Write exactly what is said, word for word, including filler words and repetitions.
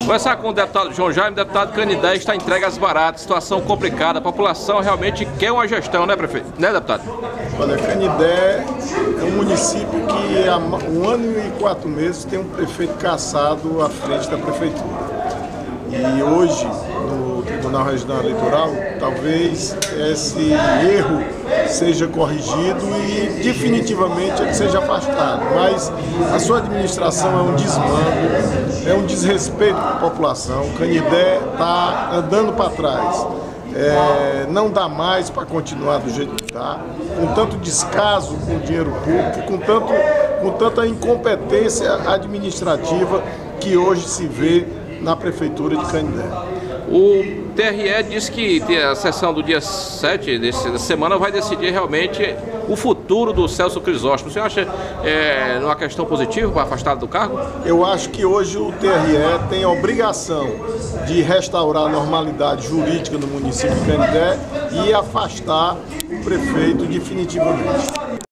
Conversar com o deputado João Jaime, deputado Canindé está entregue às baratas, situação complicada, a população realmente quer uma gestão, né, prefeito? Né, deputado? Olha, Canindé é um município que há um ano e quatro meses tem um prefeito cassado à frente da prefeitura. E hoje, no Tribunal Regional Eleitoral, talvez esse erro seja corrigido e definitivamente ele seja afastado. Mas a sua administração é um desmando, é um desrespeito com a população. O Canindé está andando para trás. É, não dá mais para continuar do jeito que está, com tanto descaso com o dinheiro público, com, tanto, com tanta incompetência administrativa que hoje se vê na prefeitura de Canindé. O T R E disse que a sessão do dia sete dessa semana vai decidir realmente o futuro do Celso Crisóstomo. O senhor acha é, uma questão positiva para afastá-lo do cargo? Eu acho que hoje o T R E tem a obrigação de restaurar a normalidade jurídica no município de Canindé e afastar o prefeito definitivamente.